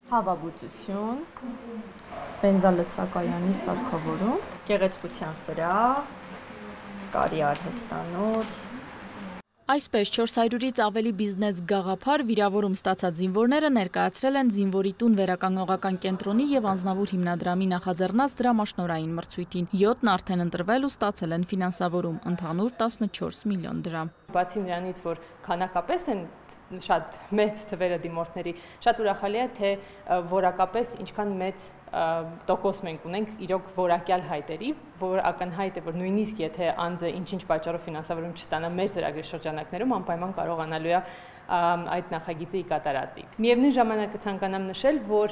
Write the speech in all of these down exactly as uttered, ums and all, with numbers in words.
Հավաբուծություն, բենզալցակայանի սարքավորում, գեղեցկության սրահ, կարի արհեստանոց։ Այսպես չորս հարյուրից ավելի բիզնես գաղափար վիրավորում ստացած զինվորները ներկայացրել են զինվորի տուն վերականգնողական կենտրոնի և Անձնավուր հիմնադրամի նախաձեռնած դրամաշնորհային մրցույթին։ յոթն արդեն ընտրվել ու ստացել են ֆինանսավորում, ընդհանուր տասնչորս միլիոն դրամ։ Բացի նրանից, որ քանակապես են շատ մեծ թվերը դիմորդների, շատ ուրախալի է, թե որակապես ինչքան մեծ տոկոս մենք ունենք իրոք որակյալ հայտերի, որ ակնհայտ է, որ նույնիսկ եթե անձը ինչ-ինչ պատճառով ֆինանսավորում չստանա մեր ծրագրի շրջանակներում, անպայման կարողանալու է այդ նախագիծի կատարածի։ Միևնույն ժամանակ կցանկանամ նշել, որ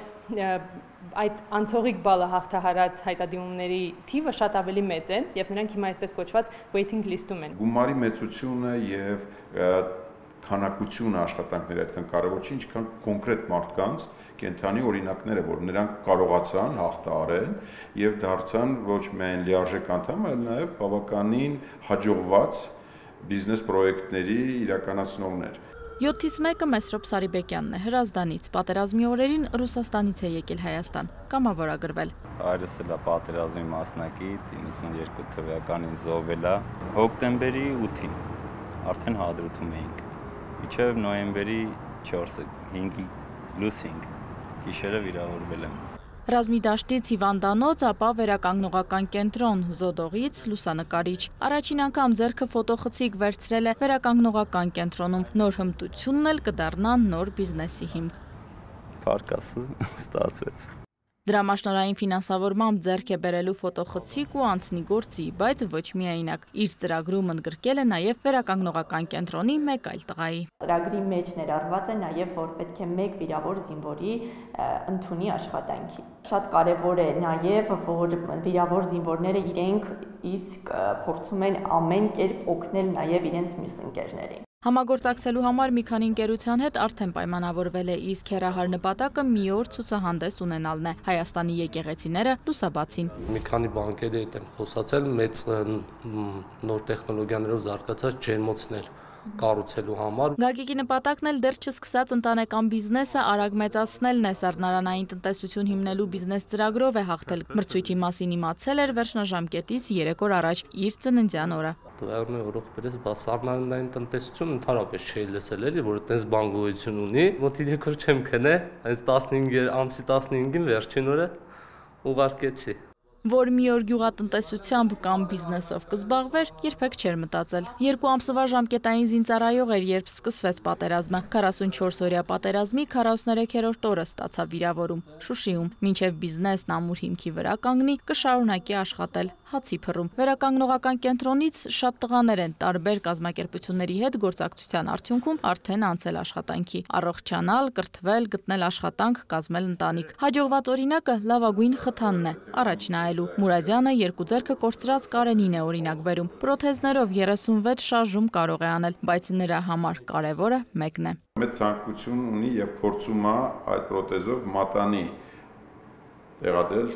այդ անցողիկ բալը հաղթահարած հայտադիմումների թիվը շատ ավելի մեծ է եւ նրանք հիմա այսպես կոչված waiting list-ում են։ Գումարի մեծությունը եւ քանակությունը աշխատանքների այդքան կարևոր չի, ինչքան կոնկրետ մարդկանց կենթանի օրինակները, որ նրանք կարողացան հաղթահարել եւ դարձան ոչ միայն լիարժեք անդամ, այլ նաեւ բավականին հաջողված բիզնես պրոյեկտների իրականացնողներ։ յոթից մեկը Մեսրոպ Սարիբեկյանն է, Հրազդանից, պատերազմի օրերին Ռուսաստանից է եկել Հայաստան, կամավորագրվել։ Հայրս էլ է պատերազմի մասնակից, իննսունյերկու թվականին զոհվել է, հոկտեմբերի ութին արդեն հադրութում էինք, մինչև նոյեմբերի չորսը, հինգի լուս հինգ, գիշերը վիրավորվել եմ։ Ռազմի դաշտից հիվանդանոց, ապա վերականգնողական կենտրոն, զոդողից լուսանկարիչ։ Առաջին անգամ ձեռքը ֆոտոխցիկ վերցրել է վերականգնողական կենտրոնում, նոր հմտությունն էլ կդառնա նոր բիզնեսի հիմք։ Փառքասը ստացվեց։ Դրամաշնորհային ֆինանսավորմամբ ձեռք է բերելու ֆոտոխցիկ ու անցնի գործի, բայց ոչ միայնակ։ Իր ծրագրում ընդգրկել է նաև վերականգնողական կենտրոնի մեկ այլ տղայի։ Ծրագրի մեջ ներառված է նաև, որ պետք է մեկ վիրավոր զինվորի ընդունի աշխատանքի։ Շատ կարևոր է նաև, որ վիրավոր զինվորները իրենք իսկ փորձում են ամեն կերպ օգնել նաև իրենց մյուս ընկերներին։ Համագործակցելու համար մի քանի ընկերության հետ արդեն պայմանավորվել է, իսկ հեռահար նպատակը մի օր ցուցահանդես ունենալն է։ Հայաստանի եկեղեցիները լուսաբացին։ Մի քանի բանկերի հետ եմ խոսացել, մեծ նոր տեխնոլոգիաներով զարգացած ջերմոցներ կառուցելու համար։ Գագիկի նպատակն էլ դեռ չսկսած ընտանեկան բիզնեսը արագ մեծացնելն է, սառնարանային տնտեսություն հիմնելու բիզնես ծրագրով է հաղթել։ Մրցույթի մասին իմացել էր վերջնաժամկետից երեք օր առաջ, իր ծննդյան օրը։ Դեռ օրոք պերես սառնարանային տնտեսություն ընդհանրապես չէի լսել էլի, որ այդպես բան գոյություն ունի։ Մոտի երեք օր չեմ քնե, այս տասնհինգ ամսի տասնհինգին վերջին օրը ուղարկեցի։ Որ մի օր գյուղատնտեսությամբ կամ բիզնեսով կզբաղվեր, երբեք չէր մտածել։ Երկու ամսվա ժամկետային զինծառայող էր, երբ սկսվեց պատերազմը։ քառասունչորս օրյա պատերազմի քառասուններեքերորդ օրը ստացավ վիրավորում Շուշիում, մինչև բիզնեսն ամուր հիմքի վրա կանգնի, կշարունակի աշխատել հացի փռում։ Վերականգնողական կենտրոնից շատ տղաներ են տարբեր կազմակերպությունների հետ գործակցության արդյունքում արդեն անցել աշխատանքի, առողջանալ, կրթվել, գտնել աշխատանք, կազմել ընտանիք։ Հաջողված օրինակը լավագույն խթանն է, առաջ նայել։ Մուրադյանը երկու ձեռքը կորցրած Կարենին է օրինակ բերում։ Պրոթեզներով երեսունվեց շարժում կարող է անել, բայց նրա համար կարևորը մեկն է։ Մեծ ցանկություն ունի եւ փորձում է այդ պրոթեզով մատանի տեղադրել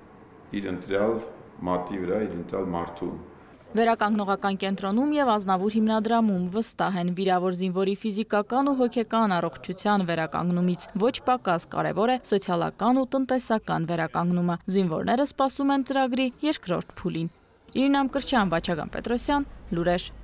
իր ընտրյալ մատի վրա, իր ընտրյալ մարդու։ Վերականգնողական կենտրոնում եւ Ազնավուր հիմնադրամում վստահ են վիրավոր զինվորի ֆիզիկական ու հոգեկան առողջության վերականգնումից ոչ պակաս կարևոր է սոցիալական ու տնտեսական վերականգնումը։ Զինվորները սպասում են ծրագրի երկրորդ փուլին։ Իրինամ Կրչյան, Վաչագան Պետրոսյան, Լուրեր։